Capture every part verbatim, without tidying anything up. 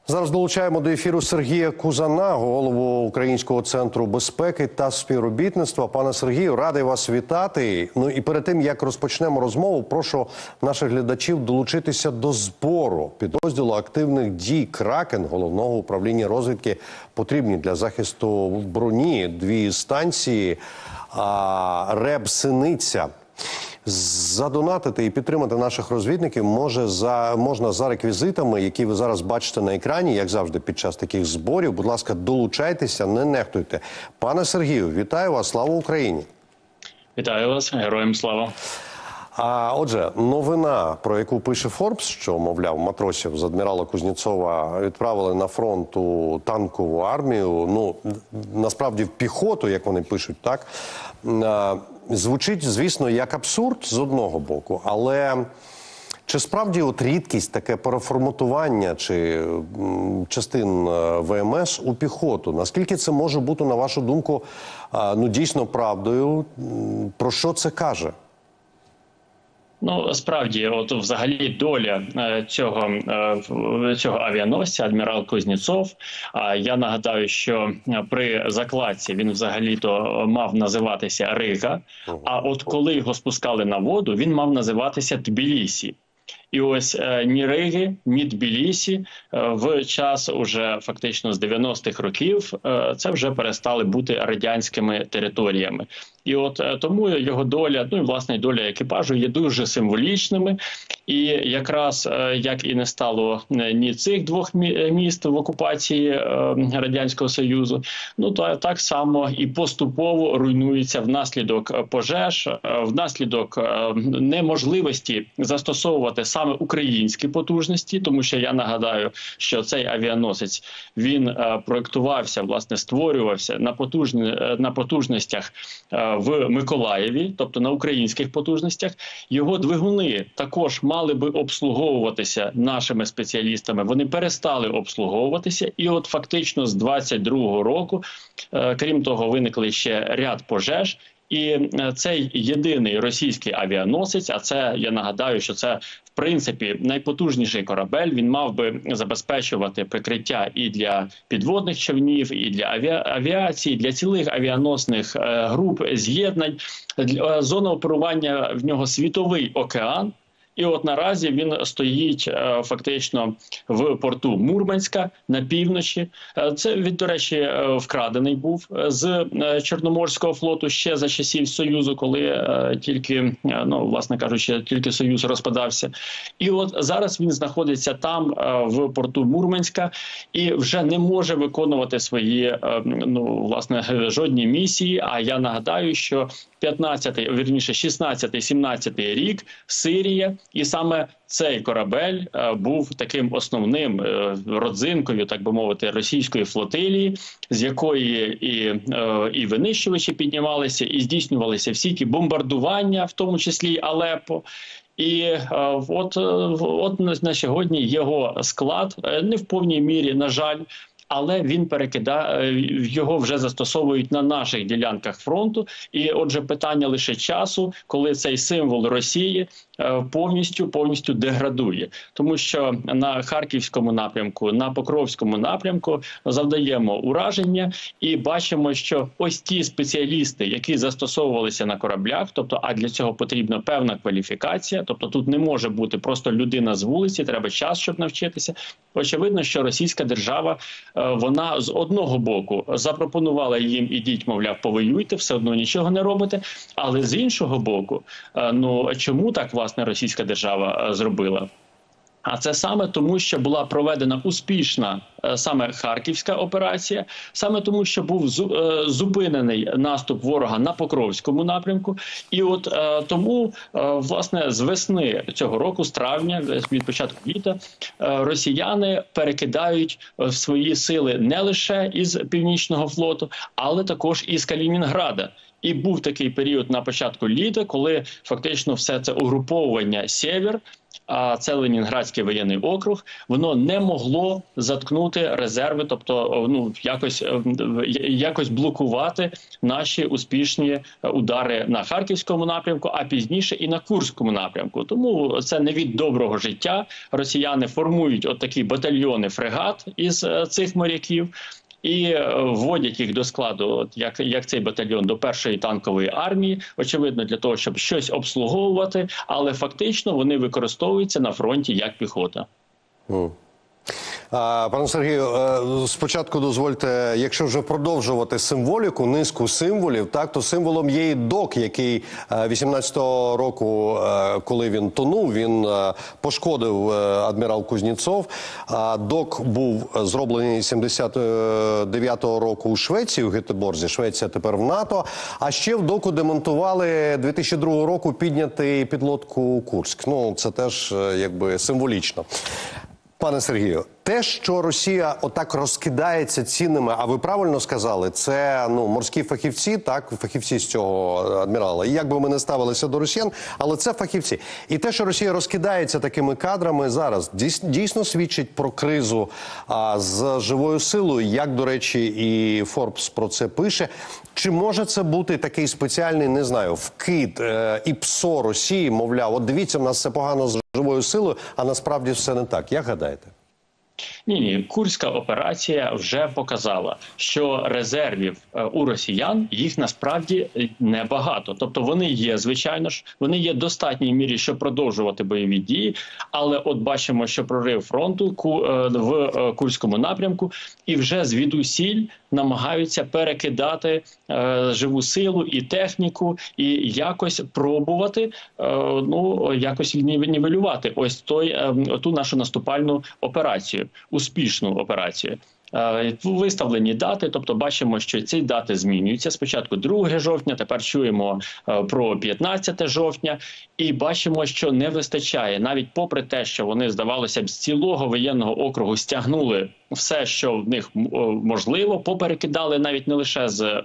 Зараз долучаємо до ефіру Сергія Кузана, голову Українського центру безпеки та співробітництва. Пане Сергію, радий вас вітати. Ну і перед тим, як розпочнемо розмову, прошу наших глядачів долучитися до збору підрозділу активних дій «Кракен» Головного управління розвідки. Потрібні для захисту в броні дві станції «Реб-Синиця». Задонатити і підтримати наших розвідників може за, можна за реквізитами, які ви зараз бачите на екрані, як завжди під час таких зборів. Будь ласка, долучайтеся, не нехтуйте. Пане Сергію, вітаю вас, слава Україні! Вітаю вас, героям слава! А отже, новина, про яку пише Форбс, що, мовляв, матросів з адмірала Кузнєцова відправили на фронт у танкову армію, ну, насправді в піхоту, як вони пишуть, так, звучить, звісно, як абсурд з одного боку, але чи справді от рідкість, таке переформатування чи частин ВМС у піхоту, наскільки це може бути, на вашу думку, ну, дійсно правдою, про що це каже? Ну, справді, от взагалі доля цього, цього авіаносця, адмірал Кузнєцов, я нагадаю, що при закладці він взагалі-то мав називатися Рига, а от коли його спускали на воду, він мав називатися Тбілісі. І ось ні Риги, ні Тбілісі в час уже фактично з дев'яностих років це вже перестали бути радянськими територіями. І от тому його доля, ну і власне доля екіпажу є дуже символічними. І якраз як і не стало ні цих двох міст в окупації Радянського Союзу, ну то так само і поступово руйнується внаслідок пожеж, внаслідок неможливості застосовувати саме українські потужності, тому що я нагадаю, що цей авіаносець, він проєктувався, власне, створювався на, потужні, на потужностях в Миколаєві, тобто на українських потужностях. Його двигуни також мали би обслуговуватися нашими спеціалістами. Вони перестали обслуговуватися. І от фактично з двадцять другого року, крім того, виникли ще ряд пожеж. І цей єдиний російський авіаносець, а це, я нагадаю, що це, в принципі, найпотужніший корабель, він мав би забезпечувати прикриття і для підводних човнів, і для авіа авіації, для цілих авіаносних е, груп, з'єднань. Зона оперування в нього світовий океан. І от наразі він стоїть е, фактично в порту Мурманська на півночі. Е, це, від, до речі, е, вкрадений був з е, Чорноморського флоту ще за часів Союзу, коли е, тільки, е, ну, власне кажучи, тільки Союз розпадався. І от зараз він знаходиться там, е, в порту Мурманська, і вже не може виконувати свої, е, ну, власне, жодні місії. А я нагадаю, що п'ятнадцятий, вірніше, шістнадцятий, сімнадцятий рік Сирія, і саме цей корабель е, був таким основним е, родзинкою, так би мовити, російської флотилії, з якої і, е, і винищувачі піднімалися, і здійснювалися всі ті бомбардування, в тому числі Алеппо. І е, от, от на сьогодні його склад, е, не в повній мірі, на жаль, але він перекидає, його вже застосовують на наших ділянках фронту. І отже, питання лише часу, коли цей символ Росії повністю, повністю деградує. Тому що на Харківському напрямку, на Покровському напрямку завдаємо ураження і бачимо, що ось ті спеціалісти, які застосовувалися на кораблях, тобто, а для цього потрібна певна кваліфікація, тобто тут не може бути просто людина з вулиці, треба час, щоб навчитися. Очевидно, що російська держава, вона з одного боку запропонувала їм: ідіть, мовляв, повоюйте, все одно нічого не робите, але з іншого боку, ну чому так, власне, російська держава зробила? А це саме тому, що була проведена успішна саме Харківська операція, саме тому, що був зупинений наступ ворога на Покровському напрямку. І от е, тому, е, власне, з весни цього року, з травня, від початку літа, е, росіяни перекидають свої сили не лише із Північного флоту, але також із Калінінграда. І був такий період на початку літа, коли фактично все це угруповування «Сєвєр», а це Ленінградський воєнний округ, воно не могло заткнути резерви, тобто ну якось якось блокувати наші успішні удари на Харківському напрямку, а пізніше і на Курському напрямку. Тому це не від доброго життя. Росіяни формують от такі батальйони фрегат із цих моряків і вводять їх до складу, от як, як цей батальйон, до першої танкової армії, очевидно, для того, щоб щось обслуговувати, але фактично вони використовуються на фронті як піхота. Mm. А, пане Сергію, спочатку дозвольте, якщо вже продовжувати символіку, низку символів, так, то символом є і ДОК, який вісімнадцятого року, коли він тонув, він пошкодив адмірал Кузнєцов. ДОК був зроблений сімдесят дев'ятого року у Швеції, у Гетеборзі. Швеція тепер в НАТО. А ще в ДОКу демонтували дві тисячі другого року піднятий підлодку Курськ. Ну, це теж якби символічно. Пане Сергію, те, що Росія отак розкидається цінними, а ви правильно сказали, це ну морські фахівці, так, фахівці з цього адмірала. І як би ми не ставилися до росіян, але це фахівці. І те, що Росія розкидається такими кадрами зараз, дійсно свідчить про кризу а, з живою силою, як, до речі, і Форбс про це пише. Чи може це бути такий спеціальний, не знаю, вкид е, і ПСО Росії, мовляв, от дивіться, в нас все погано з живою силою, а насправді все не так. Як гадаєте? Ні, ні, Курська операція вже показала, що резервів у росіян їх насправді небагато. Тобто вони є, звичайно ж, вони є в достатній мірі, щоб продовжувати бойові дії, але от бачимо, що прорив фронту в Курському напрямку і вже звідусіль намагаються перекидати е, живу силу і техніку, і якось пробувати, е, ну, якось нівелювати ось той, е, ту нашу наступальну операцію, успішну операцію. Виставлені дати, тобто бачимо, що ці дати змінюються. Спочатку друге жовтня, тепер чуємо про п'ятнадцяте жовтня. І бачимо, що не вистачає, навіть попри те, що вони, здавалося б, з цілого воєнного округу стягнули все, що в них можливо, поперекидали навіть не лише з,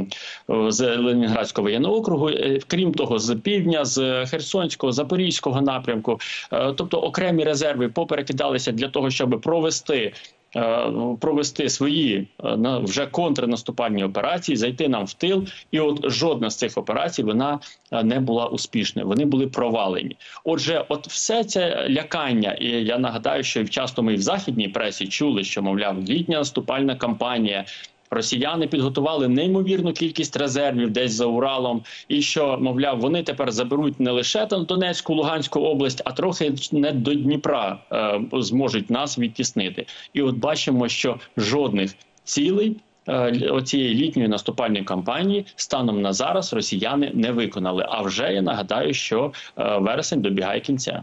з Ленінградського воєнного округу, крім того, з півдня, з Херсонського, Запорізького напрямку. Тобто окремі резерви поперекидалися для того, щоб провести провести свої вже контрнаступальні операції, зайти нам в тил, і от жодна з цих операцій вона не була успішною, вони були провалені. Отже, от все це лякання, і я нагадаю, що часто ми і в західній пресі чули, що, мовляв, літня наступальна кампанія, росіяни підготували неймовірну кількість резервів десь за Уралом, і що, мовляв, вони тепер заберуть не лише там Донецьку, Луганську область, а трохи не до Дніпра е, зможуть нас відтіснити. І от бачимо, що жодних цілей е, оцієї літньої наступальної кампанії станом на зараз росіяни не виконали. А вже я нагадаю, що е, вересень добігає кінця.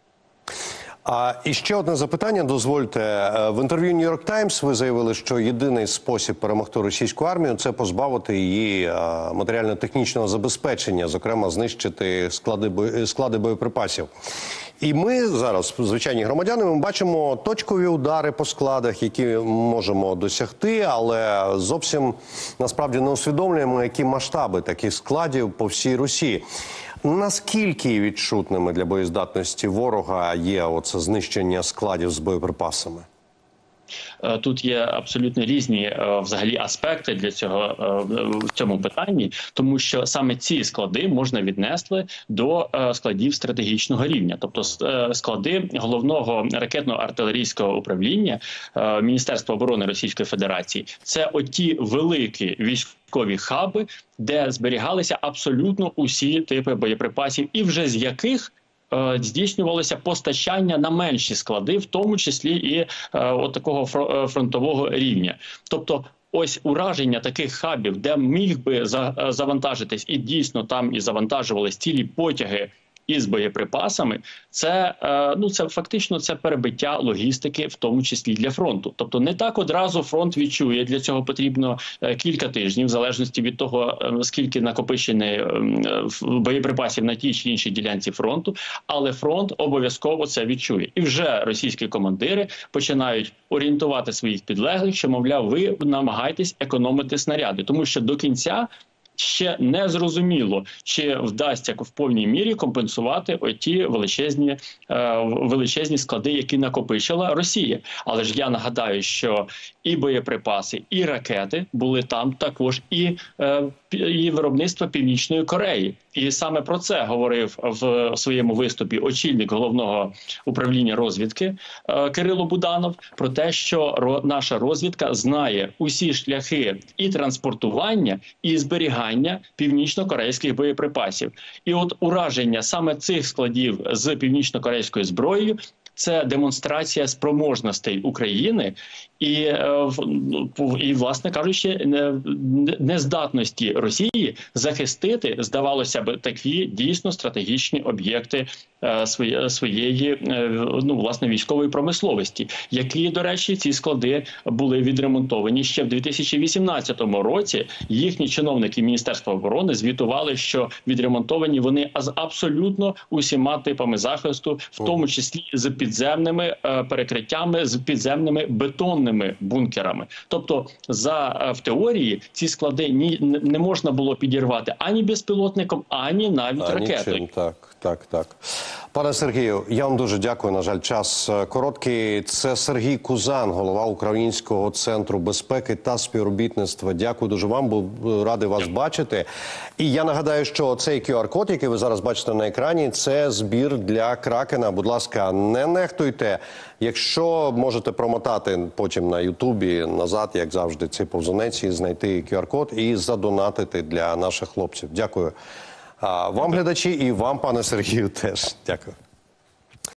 А і ще одне запитання, дозвольте. В інтерв'ю New York Times ви заявили, що єдиний спосіб перемогти російську армію – це позбавити її матеріально-технічного забезпечення, зокрема знищити склади, бо... склади боєприпасів. І ми зараз, звичайні громадяни, ми бачимо точкові удари по складах, які можемо досягти, але зовсім насправді не усвідомлюємо, які масштаби таких складів по всій Росії. Наскільки відчутними для боєздатності ворога є оце знищення складів з боєприпасами? Тут є абсолютно різні взагалі аспекти для цього в цьому питанні, тому що саме ці склади можна віднести до складів стратегічного рівня, тобто склади головного ракетно-артилерійського управління Міністерства оборони Російської Федерації. Це оті великі військові хаби, де зберігалися абсолютно усі типи боєприпасів, і вже з яких здійснювалося постачання на менші склади, в тому числі і е, от такого фронтового рівня. Тобто ось ураження таких хабів, де міг би за, завантажитись, і дійсно там і завантажувались цілі потяги із боєприпасами, це, ну, це фактично це перебиття логістики, в тому числі для фронту. Тобто не так одразу фронт відчує, для цього потрібно кілька тижнів, в залежності від того, скільки накопичений боєприпасів на тій чи іншій ділянці фронту, але фронт обов'язково це відчує. І вже російські командири починають орієнтувати своїх підлеглих, що, мовляв, ви намагаєтесь економити снаряди, тому що до кінця ще не зрозуміло, чи вдасться в повній мірі компенсувати оті величезні, е, величезні склади, які накопичила Росія. Але ж я нагадаю, що і боєприпаси, і ракети були там також, і, е, і виробництво Північної Кореї. І саме про це говорив в своєму виступі очільник головного управління розвідки е, Кирило Буданов, про те, що ро, наша розвідка знає усі шляхи і транспортування, і зберігання північно-корейських боєприпасів. І от ураження саме цих складів з північно-корейською зброєю – це демонстрація спроможностей України і, і власне кажучи, нездатності Росії захистити, здавалося б, такі дійсно стратегічні об'єкти своєї, ну, власне, військової промисловості, які, до речі, ці склади були відремонтовані ще в дві тисячі вісімнадцятому році. Їхні чиновники Міністерства оборони звітували, що відремонтовані вони з абсолютно усіма типами захисту, в тому числі з підземними перекриттями, з підземними бетонними бункерами. Тобто, за в теорії ці склади ні, не можна було підірвати ані безпілотником, ані навіть а, ракетою. Нічим. Так, так, так. Пане Сергію, я вам дуже дякую. На жаль, час короткий. Це Сергій Кузан, голова Українського центру безпеки та співробітництва. Дякую дуже вам, був радий вас бачити. І я нагадаю, що цей кю ар-код, який ви зараз бачите на екрані, це збір для Кракена. Будь ласка, не нехтуйте. Якщо можете промотати потім на Ютубі назад, як завжди, ці повзунеці, знайти кю ар-код і задонатити для наших хлопців. Дякую. А вам, глядачі, і вам, пане Сергію, теж. Дякую.